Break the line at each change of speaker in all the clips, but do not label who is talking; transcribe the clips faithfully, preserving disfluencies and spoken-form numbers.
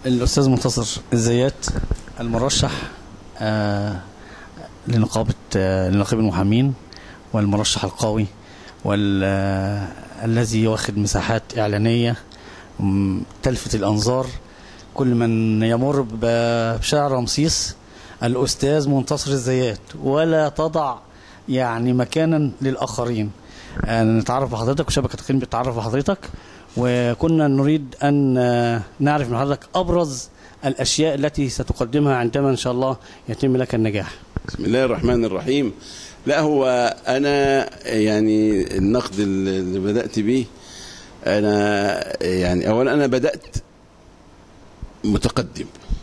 الأستاذ منتصر الزيات المرشح آه لنقابة آه لنقيب المحامين، والمرشح القوي والذي واخد مساحات إعلانية تلفت الأنظار. كل من يمر بشارع رمسيس الأستاذ منتصر الزيات، ولا تضع يعني مكانا للآخرين. آه نتعرف بحضرتك وشبكة القيم بتتعرف بحضرتك، وكنا نريد أن نعرف من حضرتك أبرز الأشياء التي ستقدمها عندما إن شاء الله يتم لك النجاح.
بسم الله الرحمن الرحيم. لا، هو أنا يعني النقد اللي بدأت به، أنا يعني أولا أنا بدأت متقدم.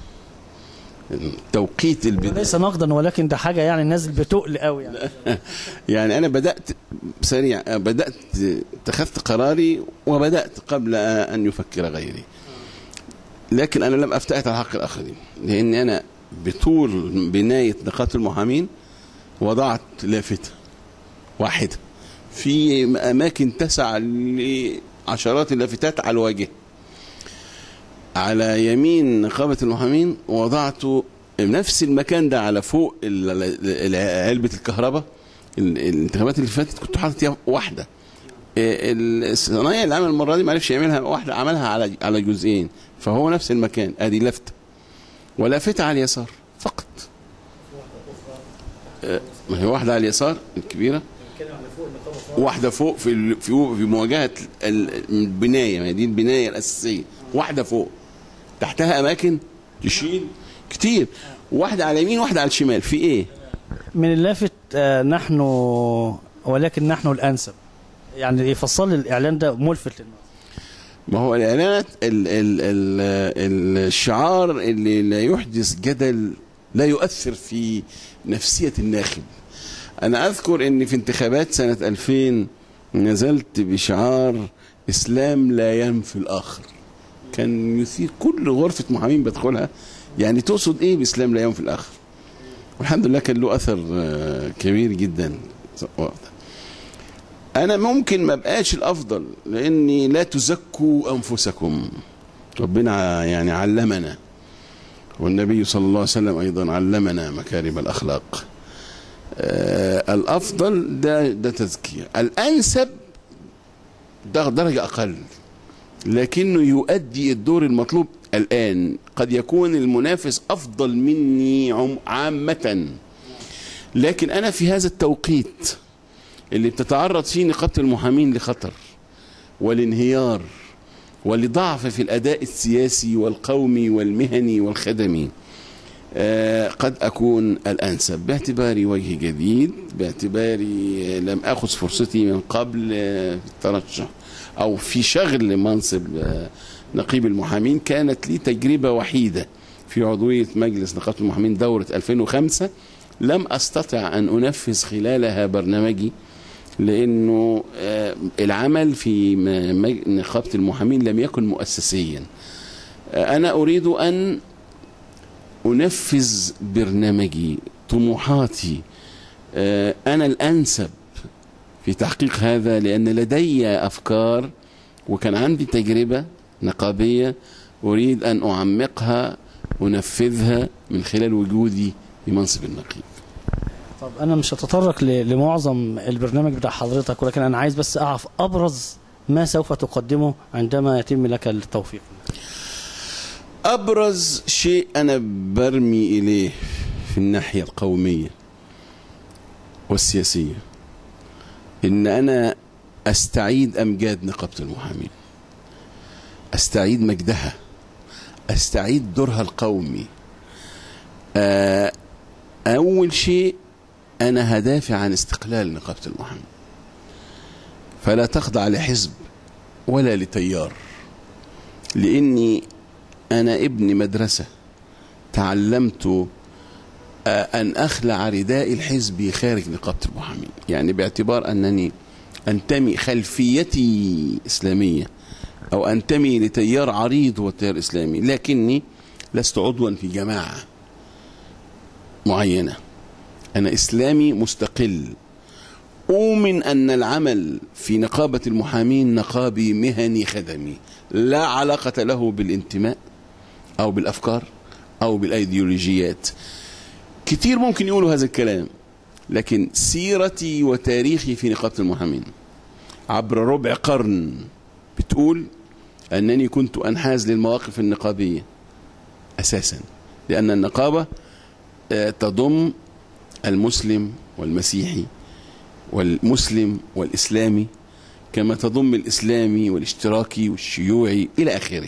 توقيت البداية
ليس نقدا، ولكن ده حاجة يعني نازل بتقل قوي يعني.
يعني أنا بدأت سريع، بدأت اتخذت قراري وبدأت قبل أن يفكر غيري، لكن أنا لم أفتئت على حق الآخرين، لأن أنا بطول بناية نقابة المحامين وضعت لافتة واحدة في أماكن تسع لعشرات اللافتات على الواجهة. على يمين نقابة المحامين وضعت نفس المكان ده على فوق علبة الكهرباء. الانتخابات اللي فاتت كنت حاطط فيها واحدة. الصنايعي اللي عمل المرة دي ما عرفش يعملها واحدة، عملها على على جزئين، فهو نفس المكان. ادي لفتة ولفتة على اليسار فقط. ما هي واحدة على اليسار الكبيرة، واحدة فوق في في في مواجهة البناية. ما دي البناية الأساسية. واحدة فوق، تحتها أماكن تشيل كتير. واحدة على اليمين واحدة على الشمال. في إيه؟
من اللافت آه نحن ولكن نحن الأنسب. يعني يفصل لي الإعلان ده ملفت للناس.
ما هو الإعلانات ال ال ال الشعار اللي لا يحدث جدل، لا يؤثر في نفسية الناخب. أنا أذكر أن في انتخابات سنة ألفين نزلت بشعار إسلام لا ينفي الآخر، كان يثير كل غرفة محامين بدخلها. يعني تقصد إيه بإسلام لا ينفي الآخر؟ والحمد لله كان له أثر كبير جدا. أنا ممكن ما بقاش الأفضل، لأني لا تزكوا أنفسكم. ربنا يعني علمنا، والنبي صلى الله عليه وسلم أيضا علمنا مكارم الأخلاق. آه الأفضل ده ده تزكية. الأنسب ده درجة أقل، لكنه يؤدي الدور المطلوب. الآن قد يكون المنافس أفضل مني عامة، لكن أنا في هذا التوقيت اللي بتتعرض فيه نقابة المحامين لخطر والانهيار ولضعف في الأداء السياسي والقومي والمهني والخدمي، آه قد أكون الأنسب باعتباري وجه جديد، باعتباري لم أخذ فرصتي من قبل آه في الترشح أو في شغل منصب آه نقيب المحامين. كانت لي تجربة وحيدة في عضوية مجلس نقابة المحامين دورة ألفين وخمسة، لم أستطع أن أنفذ خلالها برنامجي، لأنه آه العمل في نقابة المحامين لم يكن مؤسسيا. آه أنا أريد أن أنفذ برنامجي، طموحاتي. آه أنا الأنسب في تحقيق هذا، لأن لدي أفكار وكان عندي تجربة نقابية أريد أن أعمقها ونفذها من خلال وجودي في منصب النقيب.
طب أنا مش هتطرق لمعظم البرنامج بتاع حضرتك، ولكن أنا عايز بس أعرف أبرز ما سوف تقدمه عندما يتم لك التوفيق.
أبرز شيء أنا برمي إليه في الناحية القومية والسياسية إن أنا أستعيد أمجاد نقابة المحامين، أستعيد مجدها، أستعيد دورها القومي. أول شيء أنا هدافع عن استقلال نقابة المحامين، فلا تخضع لحزب ولا لتيار، لأني أنا ابن مدرسة تعلمت أن أخلع رداء الحزب خارج نقابة المحامين. يعني باعتبار أنني أنتمي، خلفيتي إسلامية أو أنتمي لتيار عريض هو التيار الإسلامي، لكني لست عضوا في جماعة معينة. أنا إسلامي مستقل. أؤمن أن العمل في نقابة المحامين نقابي مهني خدمي، لا علاقة له بالانتماء أو بالأفكار أو بالأيديولوجيات. كتير ممكن يقولوا هذا الكلام، لكن سيرتي وتاريخي في نقابة المحامين عبر ربع قرن بتقول أنني كنت أنحاز للمواقف النقابية أساسا، لأن النقابة تضم المسلم والمسيحي والمسلم والإسلامي، كما تضم الإسلامي والاشتراكي والشيوعي إلى آخره.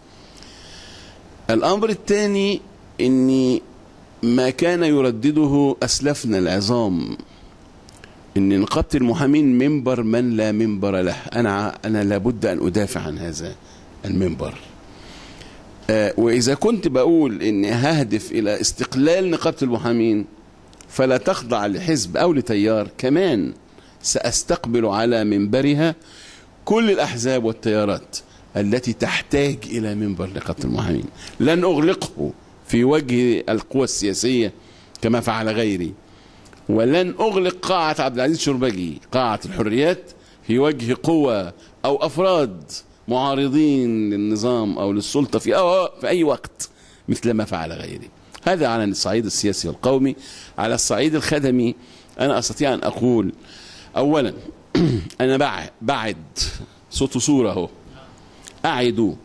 الأمر الثاني أني ما كان يردده أسلافنا العظام أن نقابة المحامين منبر من لا منبر له. أنا أنا لابد أن أدافع عن هذا المنبر. آه وإذا كنت بقول أني ههدف إلى استقلال نقابة المحامين فلا تخضع لحزب أو لتيار، كمان سأستقبل على منبرها كل الأحزاب والتيارات التي تحتاج إلى منبر نقابة المحامين. لن أغلقه في وجه القوى السياسية كما فعل غيري، ولن أغلق قاعة عبد العزيز شربجي قاعة الحريات في وجه قوى أو أفراد معارضين للنظام أو للسلطة في, أو في أي وقت مثل ما فعل غيري. هذا على الصعيد السياسي والقومي. على الصعيد الخدمي أنا أستطيع أن أقول أولا أنا بعد صوت وصورة اهو أعد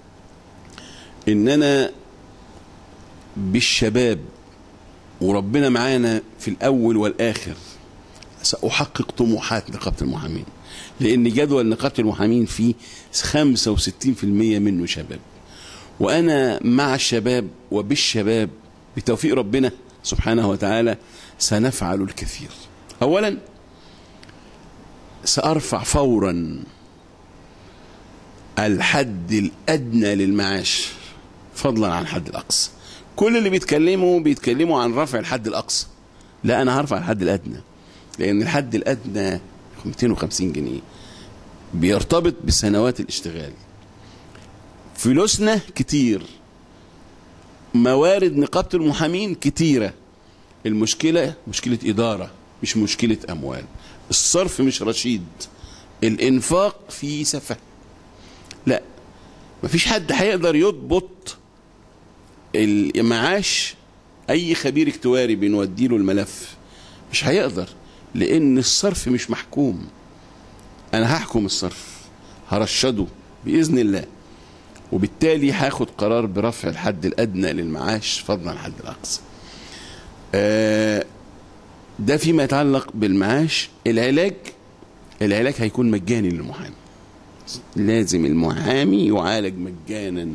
إننا بالشباب وربنا معانا في الأول والآخر سأحقق طموحات نقابة المحامين، لأن جدول نقابة المحامين فيه خمسة وستين بالمئة منه شباب، وأنا مع الشباب وبالشباب بتوفيق ربنا سبحانه وتعالى سنفعل الكثير. أولا سأرفع فورا الحد الأدنى للمعاش فضلا عن الحد الأقصى. كل اللي بيتكلموا بيتكلموا عن رفع الحد الأقصى، لا أنا هرفع الحد الأدنى، لأن الحد الأدنى مئتين وخمسين جنيه بيرتبط بسنوات الاشتغال. فلوسنا كتير، موارد نقابة المحامين كتيرة، المشكلة مشكلة إدارة مش مشكلة أموال. الصرف مش رشيد، الإنفاق فيه سفه. لا، مفيش حد هيقدر يضبط المعاش. أي خبير اكتواري بنوديله الملف مش هيقدر، لأن الصرف مش محكوم. أنا هحكم الصرف، هرشده بإذن الله، وبالتالي هاخد قرار برفع الحد الأدنى للمعاش فضلا عن الحد الأقصى. آه ده فيما يتعلق بالمعاش. العلاج العلاج هيكون مجاني للمحامي، لازم المحامي يعالج مجانا،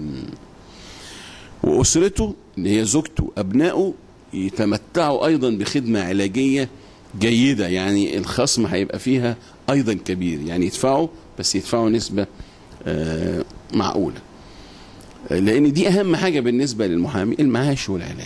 وأسرته اللي هي زوجته أبنائه يتمتعوا أيضا بخدمة علاجية جيدة. يعني الخصم هيبقى فيها أيضا كبير، يعني يدفعوا بس يدفعوا نسبة آه معقولة، لأن دي أهم حاجة بالنسبة للمحامي، المعاش والعلاج.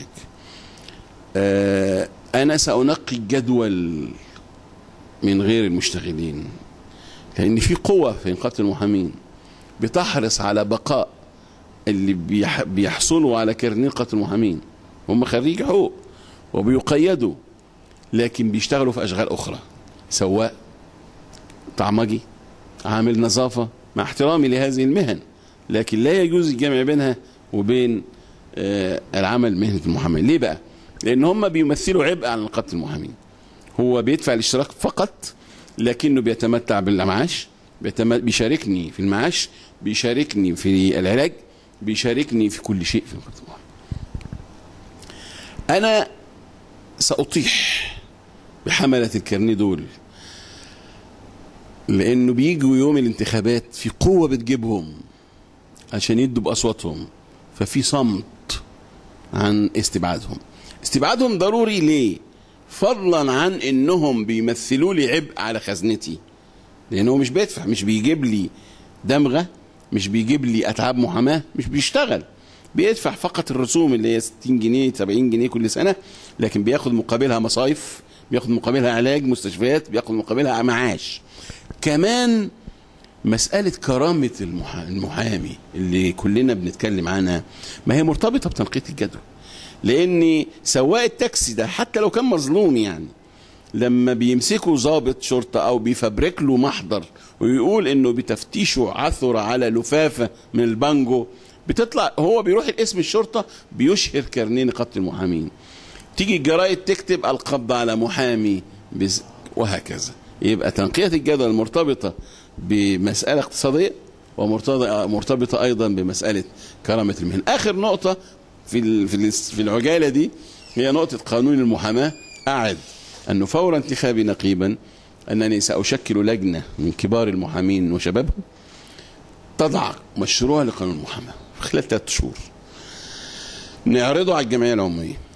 آه أنا سأنقي الجدول من غير المشتغلين، لأن في قوة في نقابة المحامين بتحرص على بقاء اللي بيحصلوا على كارنيه نقابة المحامين. هم خريج حقوق وبيقيدوا، لكن بيشتغلوا في أشغال أخرى، سواق، طعمجي، عامل نظافة، مع احترامي لهذه المهن، لكن لا يجوز الجمع بينها وبين آه العمل مهنة المحامي. ليه بقى؟ لأن هم بيمثلوا عبء على نقابة المحامين. هو بيدفع الاشتراك فقط، لكنه بيتمتع بالمعاش، بيشاركني في المعاش، بيشاركني في العلاج، بيشاركني في كل شيء في نقابة المحامين. أنا سأطيح بحملة الكارنيه دول، لأنه بيجوا يوم الانتخابات في قوة بتجيبهم عشان يدوا بأصواتهم، ففي صمت عن استبعادهم. استبعادهم ضروري ليه؟ فضلا عن انهم بيمثلوا لي عبء على خزنتي، لانه مش بيدفع، مش بيجيب لي دمغة، مش بيجيب لي اتعاب محاماة، مش بيشتغل، بيدفع فقط الرسوم اللي هي ستين جنيه سبعين جنيه كل سنة، لكن بياخد مقابلها مصايف، بياخد مقابلها علاج مستشفيات، بياخد مقابلها معاش. كمان مسألة كرامة المحامي اللي كلنا بنتكلم عنها، ما هي مرتبطة بتنقية الجدول. لأن سواق التاكسي ده حتى لو كان مظلوم، يعني لما بيمسكوا ضابط شرطة أو بيفبرك له محضر ويقول إنه بتفتيشه عثر على لفافة من البانجو بتطلع هو بيروح الاسم الشرطه بيشهر كارنيه نقابه المحامين، تيجي الجرايد تكتب القبض على محامي بز... وهكذا. يبقى تنقية الجدول مرتبطة بمسألة اقتصادية ومرتبطة مرتبطة أيضا بمسألة كرامة المهنة. آخر نقطة في في العجالة دي هي نقطة قانون المحاماة. أعد أنه فور انتخابي نقيبا أنني سأشكل لجنة من كبار المحامين وشبابهم تضع مشروع لقانون المحاماة خلال ثلاثة شهور، نعرضه على الجمعية العمومية،